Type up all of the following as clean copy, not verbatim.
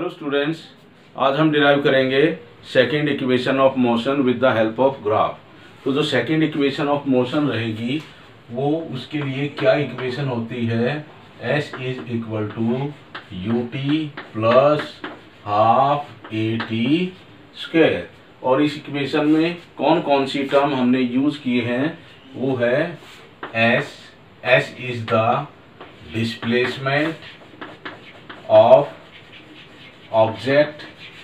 Hello students, आज हम derive करेंगे second equation of motion with the help of graph. तो जो सेकंड इक्वेशन ऑफ मोशन रहेगी वो उसके लिए क्या इक्वेशन होती है, s is equal to ut plus half at square. और इस इक्वेशन में कौन कौन सी टर्म हमने यूज किए हैं वो है s is the displacement of object.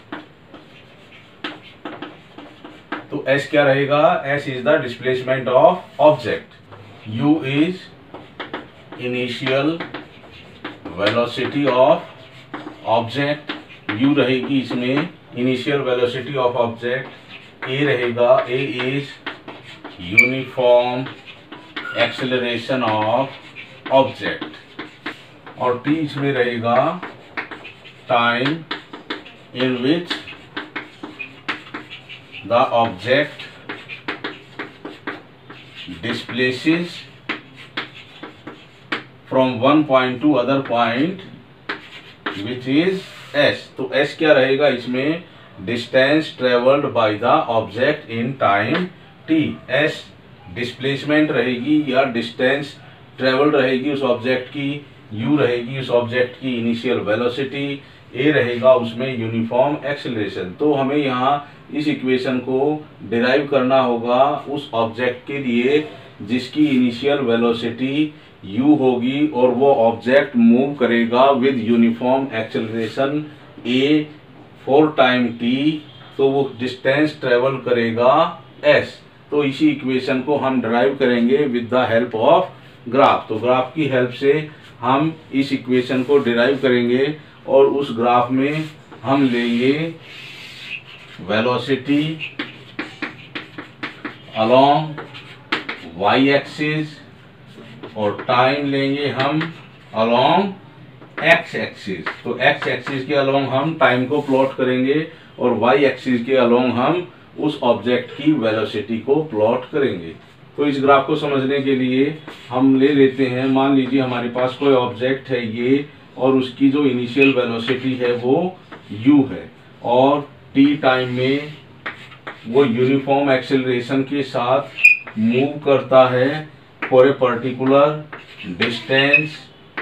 तो s क्या रहेगा, s is the displacement of object, u is initial velocity of object, u रहेगी इसमें initial velocity of object, a रहेगा, a is uniform acceleration of object, और t इसमें रहेगा time in which the object displaces from one point to other point which is s। तो s क्या रहेगा इसमें, distance traveled by the object in time t। s displacement रहेगी या distance travel रहेगी उस ऑब्जेक्ट की, u रहेगी उस ऑब्जेक्ट की इनिशियल वेलोसिटी, ए रहेगा उसमें यूनिफॉर्म एक्सेलरेशन। तो हमें यहाँ इस इक्वेशन को डिराइव करना होगा उस ऑब्जेक्ट के लिए जिसकी इनिशियल वेलोसिटी u होगी और वो ऑब्जेक्ट मूव करेगा with uniform acceleration a for time t, तो वो डिस्टेंस ट्रेवल करेगा s। तो इसी इक्वेशन को हम डिराइव करेंगे with the help of graph. तो ग्राफ की हेल्प से हम इस इक्वेशन को डिराइव करेंगे और उस ग्राफ में हम लेंगे वेलोसिटी अलोंग y एक्सिस और टाइम लेंगे हम अलोंग x एक्सिस। तो x एक्सिस के अलोंग हम टाइम को प्लॉट करेंगे और y एक्सिस के अलोंग हम उस ऑब्जेक्ट की वेलोसिटी को प्लॉट करेंगे। तो इस ग्राफ को समझने के लिए हम ले लेते हैं, मान लीजिए हमारे पास कोई ऑब्जेक्ट है ये, और उसकी जो इनिशियल वेलोसिटी है वो u है और t टाइम में वो यूनिफॉर्म एक्सेलरेशन के साथ मूव करता है for a particular distance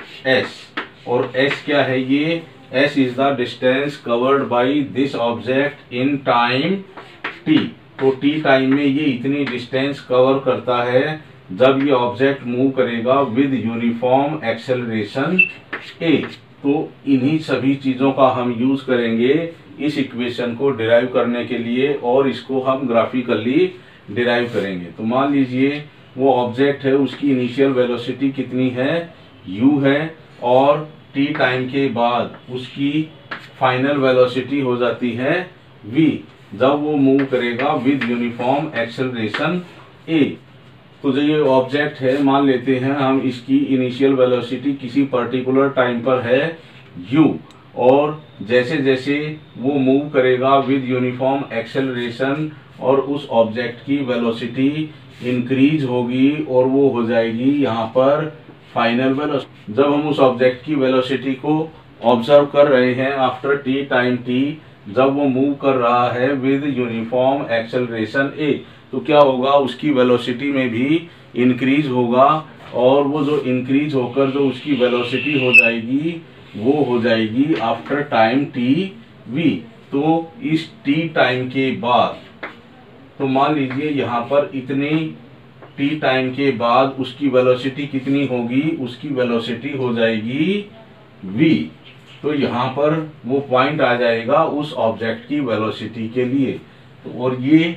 s। और s क्या है ये, s is the distance covered by this object in time t। तो t टाइम में ये इतनी डिस्टेंस कवर करता है जब ये ऑब्जेक्ट मूव करेगा विद यूनिफॉर्म एक्सेलरेशन a। तो इन्हीं सभी चीजों का हम यूज करेंगे इस इक्वेशन को डिराइव करने के लिए और इसको हम ग्राफिकली डिराइव करेंगे। तो मान लीजिए वो ऑब्जेक्ट है, उसकी इनिशियल वेलोसिटी कितनी है, u है, और t टाइम के बाद उसकी फाइनल वेलोसिटी हो जाती है v जब वो मूव करेगा विद यूनिफॉर्म एक्सेलरेशन a। तो जो ये ऑब्जेक्ट है, मान लेते हैं हम इसकी इनिशियल वेलोसिटी किसी पर्टिकुलर टाइम पर है u, और जैसे जैसे वो मूव करेगा विद यूनिफॉर्म एक्सेलरेशन और उस ऑब्जेक्ट की वेलोसिटी इंक्रीज होगी और वो हो जाएगी यहाँ पर फाइनल वेलोसिटी। जब हम उस ऑब्जेक्ट की वेलोसिटी को ऑब्जर्व कर रहे हैं आफ्टर t टाइम t, जब वो मूव कर रहा है विद यूनिफॉर्म एक्सेलरेशन a, तो क्या होगा, उसकी वेलोसिटी में भी इंक्रीज होगा और वो जो इंक्रीज होकर जो उसकी वेलोसिटी हो जाएगी वो हो जाएगी आफ्टर टाइम t v। तो इस t टाइम के बाद, तो मान लीजिए यहाँ पर इतने t टाइम के बाद उसकी वेलोसिटी कितनी होगी, उसकी वेलोसिटी हो जाएगी v। तो यहाँ पर वो पॉइंट आ जाएगा उस ऑब्जेक्ट की वेलोसिटी के लिए, तो और ये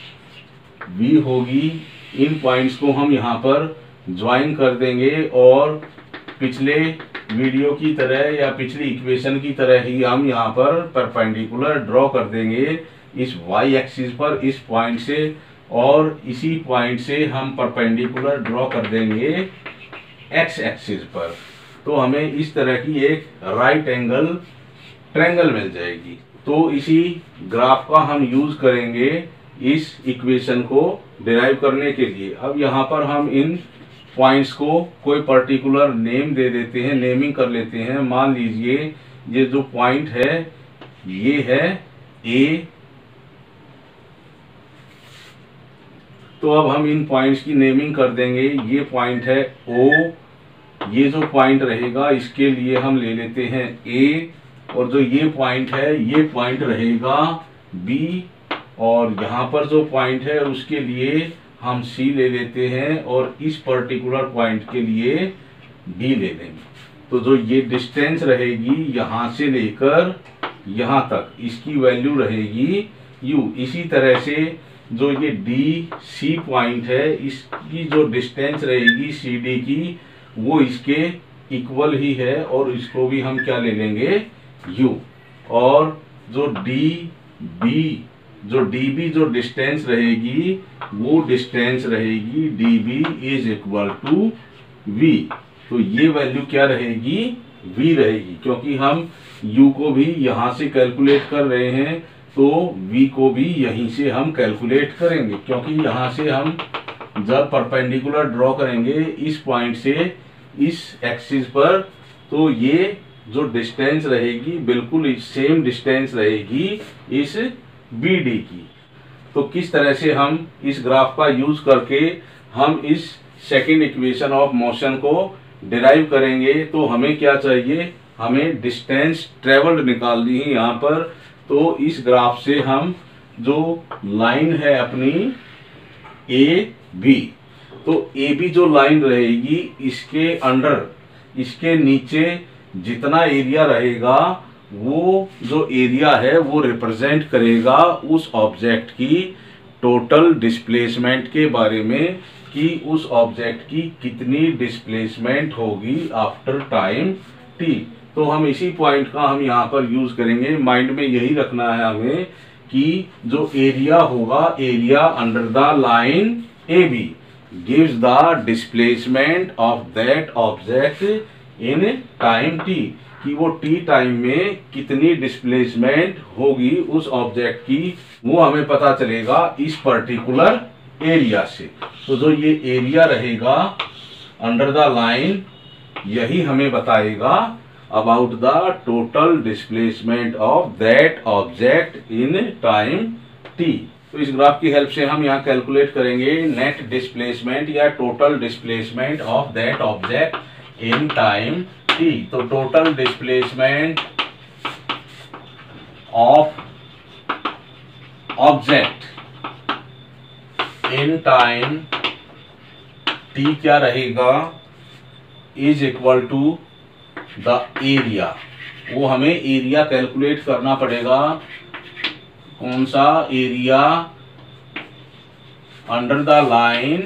v होगी। इन पॉइंट्स को हम यहाँ पर ज्वाइन कर देंगे और पिछले वीडियो की तरह या पिछली इक्वेशन की तरह ही हम यहाँ पर परपेंडिकुलर ड्रॉ कर देंगे इस y एक्सिस पर इस पॉइंट से, और इसी पॉइंट से हम परपेंडिकुलर ड्रॉ कर देंगे x एक्सिस पर। तो हमें इस तरह की एक राइट एंगल ट्रायंगल मिल जाएगी। तो इसी ग्राफ का हम यूज करेंगे इस इक्वेशन को डिराइव करने के लिए। अब यहाँ पर हम इन पॉइंट्स को कोई पर्टिकुलर नेम दे देते हैं, नेमिंग कर लेते हैं। मान लीजिए ये जो पॉइंट है ये है ए। तो अब हम इन पॉइंट्स की नेमिंग कर देंगे। ये पॉइंट है ओ, ये जो पॉइंट रहेगा इसके लिए हम ले लेते हैं ए, और जो ये पॉइंट है ये पॉइंट रहेगा बी, और यहाँ पर जो पॉइंट है उसके लिए हम सी ले लेते हैं, और इस पर्टिकुलर पॉइंट के लिए डी ले लेंगे। तो जो ये डिस्टेंस रहेगी यहाँ से लेकर यहाँ तक, इसकी वैल्यू रहेगी यू। इसी तरह से जो ये डी सी पॉइंट है इसकी जो डिस्टेंस रहेगी सी डी की, वो इसके इक्वल ही है, और इसको भी हम क्या ले लेंगे यू। और जो डी बी जो डिस्टेंस रहेगी वो डिस्टेंस रहेगी D B is equal to V. तो ये वैल्यू क्या रहेगी v रहेगी, क्योंकि हम u को भी यहाँ से कैलकुलेट कर रहे हैं तो v को भी यहीं से हम कैलकुलेट करेंगे, क्योंकि यहाँ से हम जब परपेंडिकुलर ड्रॉ करेंगे इस पॉइंट से इस एक्सिस पर, तो ये जो डिस्टेंस रहेगी बिल्कुल सेम डिस्टेंस रहेगी इस BD की। तो किस तरह से हम इस ग्राफ का यूज करके हम इस सेकंड इक्वेशन ऑफ मोशन को डिराइव करेंगे, तो हमें क्या चाहिए, हमें डिस्टेंस ट्रेवल्ड निकालनी है यहाँ पर। तो इस ग्राफ से हम जो लाइन है अपनी ए बी, तो ए बी जो लाइन रहेगी इसके अंडर, इसके नीचे जितना एरिया रहेगा वो जो एरिया है वो रिप्रेजेंट करेगा उस ऑब्जेक्ट की टोटल डिस्प्लेसमेंट के बारे में, कि उस ऑब्जेक्ट की कितनी डिस्प्लेसमेंट होगी आफ्टर टाइम टी। तो हम इसी पॉइंट का हम यहाँ पर यूज करेंगे। माइंड में यही रखना है हमें कि जो एरिया होगा, area under the line A B gives the displacement of that object in time T, कि वो टी टाइम में कितनी डिस्प्लेसमेंट होगी उस ऑब्जेक्ट की, वो हमें पता चलेगा इस पर्टिकुलर एरिया से। तो जो ये एरिया रहेगा अंडर द लाइन, यही हमें बताएगा about the total displacement of that object in time T. तो इस ग्राफ की हेल्प से हम यहाँ कैलकुलेट करेंगे नेट डिस्प्लेसमेंट या total displacement of that object in time T. तो total displacement of object in time T क्या रहेगा, is equal to the area. वो हमें एरिया कैलकुलेट करना पड़ेगा। कौन सा area, under the line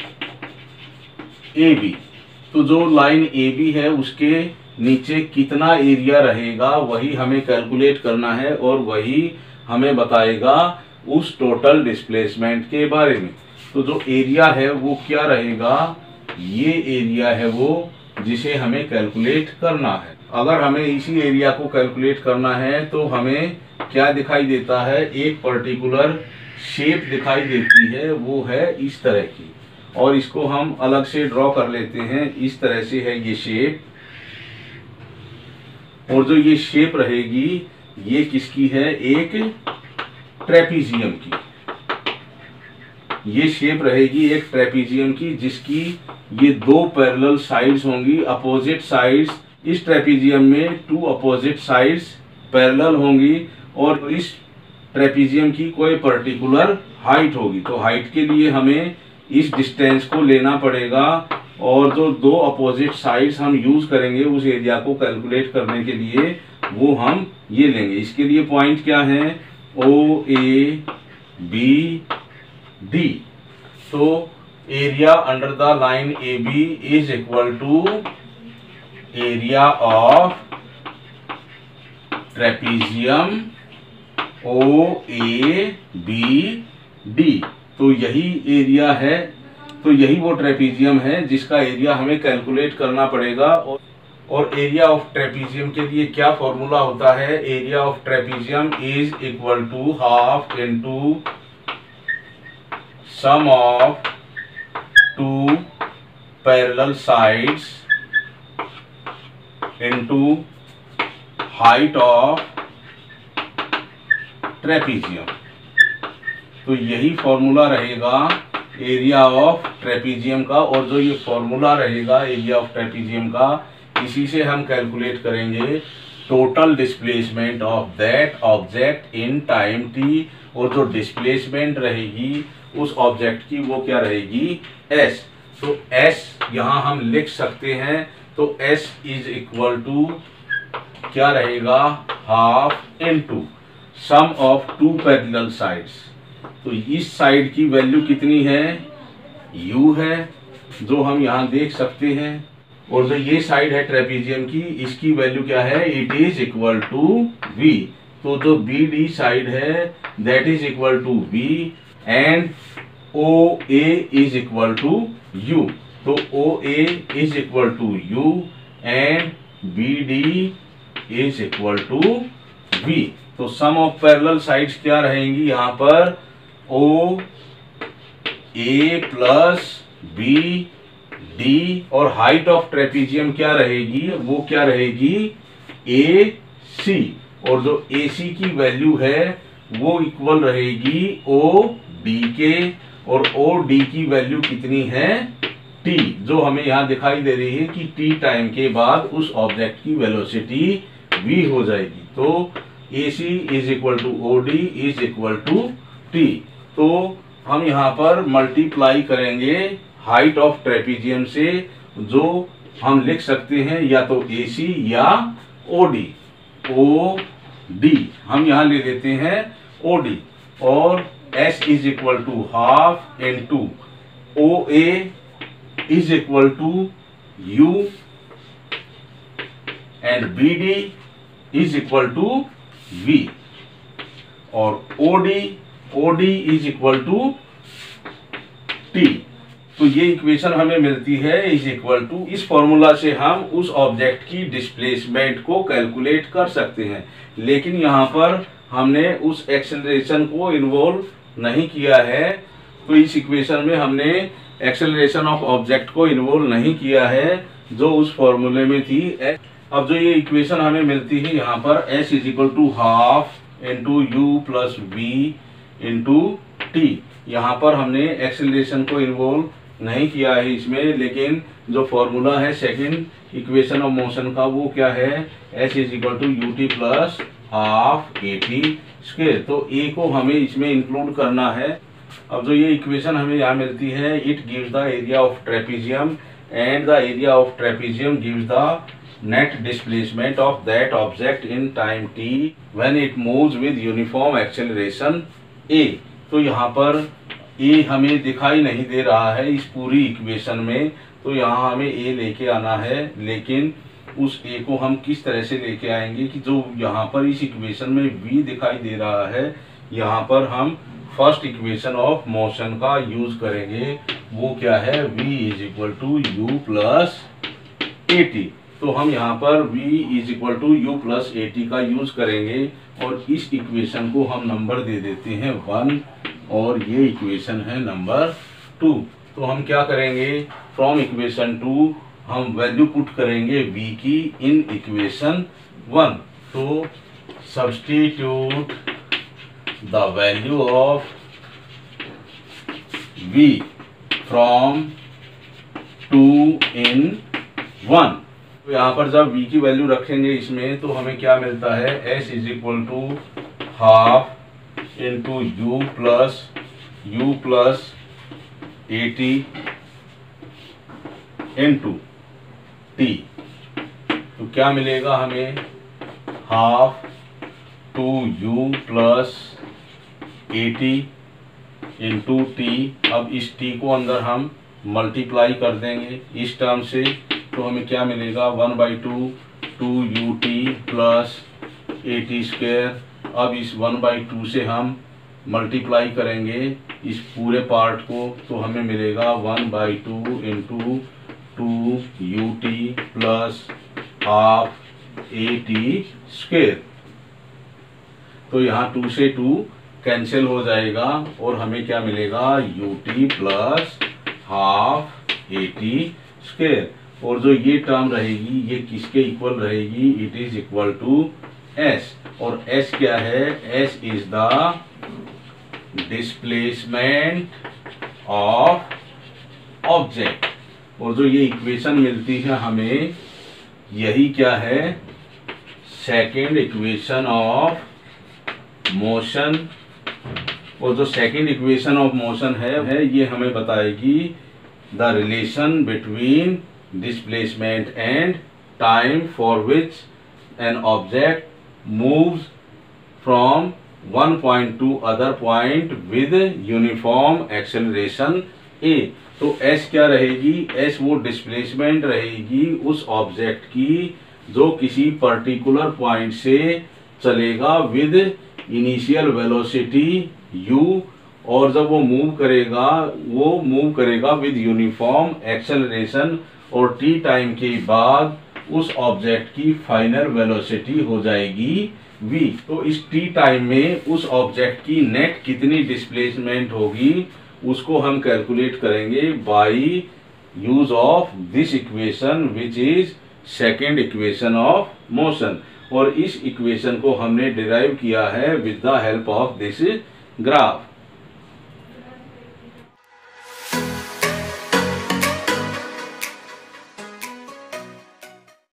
A B. तो जो लाइन ए बी है उसके नीचे कितना एरिया रहेगा वही हमें कैलकुलेट करना है, और वही हमें बताएगा उस टोटल डिस्प्लेसमेंट के बारे में। तो जो एरिया है वो क्या रहेगा, ये एरिया है वो जिसे हमें कैलकुलेट करना है। अगर हमें इसी एरिया को कैलकुलेट करना है तो हमें क्या दिखाई देता है, एक पर्टिकुलर शेप दिखाई देती है, वो है इस तरह की, और इसको हम अलग से ड्रॉ कर लेते हैं। इस तरह से है ये शेप, और जो ये शेप रहेगी ये किसकी है, एक ट्रेपीजियम की। ये शेप रहेगी एक ट्रेपीजियम की, जिसकी ये दो पैरेलल साइड्स होंगी, अपोजिट साइड्स। इस ट्रेपीजियम में टू अपोजिट साइड्स पैरेलल होंगी, और इस ट्रेपीजियम की कोई पर्टिकुलर हाइट होगी। तो हाइट के लिए हमें इस डिस्टेंस को लेना पड़ेगा, और जो दो अपोजिट साइड्स हम यूज करेंगे उस एरिया को कैलकुलेट करने के लिए, वो हम ये लेंगे। इसके लिए पॉइंट क्या है, ओ ए बी डी। तो area under the line A B is equal to area of trapezium O A B D. तो यही एरिया है, तो यही वो ट्रेपीजियम है जिसका एरिया हमें कैलकुलेट करना पड़ेगा। और एरिया ऑफ ट्रेपीजियम के लिए क्या फॉर्मूला होता है, area of trapezium is equal to half into sum of two parallel sides into height of trapezium. तो यही फॉर्मूला रहेगा एरिया ऑफ ट्रेपीजियम का, और जो ये फॉर्मूला रहेगा एरिया ऑफ ट्रेपीजियम का, इसी से हम कैलकुलेट करेंगे total displacement of that object in time T. और जो डिस्प्लेसमेंट रहेगी उस ऑब्जेक्ट की वो क्या रहेगी, एस। तो एस यहाँ हम लिख सकते हैं, तो एस इज इक्वल टू क्या रहेगा, half into sum of two parallel sides. तो इस साइड की वैल्यू कितनी है, u है, जो हम यहाँ देख सकते हैं, और जो ये साइड है ट्रेपीजियम की, इसकी वैल्यू क्या है, it is equal to v। तो जो BD साइड है that is equal to v and OA is equal to u। तो OA is equal to u and BD is equal to v। तो सम of parallel sides क्या रहेंगी यहाँ पर, OA plus BD, और हाइट ऑफ ट्रेपीजियम क्या रहेगी, वो क्या रहेगी, AC। और जो AC की वैल्यू है वो इक्वल रहेगी OD के, और OD की वैल्यू कितनी है, T, जो हमें यहाँ दिखाई दे रही है कि T टाइम के बाद उस ऑब्जेक्ट की वेलोसिटी v हो जाएगी। तो AC is equal to OD is equal to T। तो हम यहाँ पर मल्टीप्लाई करेंगे हाइट ऑफ ट्रेपीजियम से, जो हम लिख सकते हैं या तो AC या OD। OD हम यहाँ ले लेते हैं OD, और S is equal to half into OA is equal to U and BD is equal to V, और OD is equal to T। तो ये इक्वेशन हमें मिलती है इज इक्वल टू, इस फॉर्मूला से हम उस ऑब्जेक्ट की डिस्प्लेसमेंट को कैलकुलेट कर सकते हैं। लेकिन यहाँ पर हमने उस एक्सेलरेशन को इन्वॉल्व नहीं किया है, तो इस इक्वेशन में हमने एक्सेलरेशन ऑफ ऑब्जेक्ट को इन्वॉल्व नहीं किया है जो उस फॉर्मूले में थी। अब जो ये इक्वेशन हमें मिलती है यहाँ पर, s is equal to half into U plus V into T, यहाँ पर हमने एक्सेलरेशन को इन्वॉल्व नहीं किया है इसमें, लेकिन जो फॉर्मूला है सेकंड इक्वेशन ऑफ मोशन का वो क्या है, s is equal to U T plus half A T square. तो a को हमें इसमें इंक्लूड करना है। अब जो ये इक्वेशन हमें यहाँ मिलती है, it gives the area of trapezium and the area of trapezium gives the net displacement of that object in time t when it moves with uniform acceleration a। तो यहाँ पर a हमें दिखाई नहीं दे रहा है इस पूरी इक्वेशन में, तो यहाँ हमें a लेके आना है। लेकिन उस a को हम किस तरह से लेके आएंगे कि जो यहाँ पर इस इक्वेशन में v दिखाई दे रहा है, यहाँ पर हम फर्स्ट इक्वेशन ऑफ मोशन का यूज करेंगे। वो क्या है, v is equal to U plus A T. तो हम यहाँ पर v is equal to U plus A T का यूज करेंगे, और इस इक्वेशन को हम नंबर दे देते हैं 1, और ये इक्वेशन है नंबर 2। तो हम क्या करेंगे, फ्रॉम इक्वेशन 2 हम वैल्यू पुट करेंगे v की इन इक्वेशन 1। तो substitute the value of v from 2 in 1। तो यहाँ पर जब v की वैल्यू रखेंगे इसमें, तो हमें क्या मिलता है, s is equal to half into U plus A T into T. तो क्या मिलेगा हमें, half 2u plus A T into T. अब इस t को अंदर हम मल्टीप्लाई कर देंगे इस टर्म से, तो हमें क्या मिलेगा, 1/2 2ut plus A T square. अब इस 1/2 से हम मल्टीप्लाई करेंगे इस पूरे पार्ट को, तो हमें मिलेगा 1/2 into 2ut plus half A T square. तो यहाँ 2 से 2 कैंसिल हो जाएगा, और हमें क्या मिलेगा, ut plus half A T square. और जो ये टर्म रहेगी ये किसके इक्वल रहेगी, it is equal to S, और एस क्या है? S is the displacement of object. और जो ये इक्वेशन मिलती है हमें, यही क्या है? Second equation of motion. और जो सेकेंड इक्वेशन ऑफ मोशन है ये हमें बताएगी the relation between displacement and time for which an object moves from one point to other point with uniform acceleration A. तो एस क्या रहेगी? एस वो डिस्प्लेसमेंट रहेगी उस ऑब्जेक्ट की जो किसी पर्टिकुलर पॉइंट से चलेगा विद इनिशियल वेलोसिटी u, और जब वो मूव करेगा विद यूनिफॉर्म एक्सेलरेशन, और t टाइम के बाद उस ऑब्जेक्ट की फाइनल वेलोसिटी हो जाएगी v। तो इस t टाइम में उस ऑब्जेक्ट की नेट कितनी डिस्प्लेसमेंट होगी उसको हम कैलकुलेट करेंगे by use of this equation which is second equation of motion. और इस इक्वेशन को हमने डिराइव किया है with the help of this graph.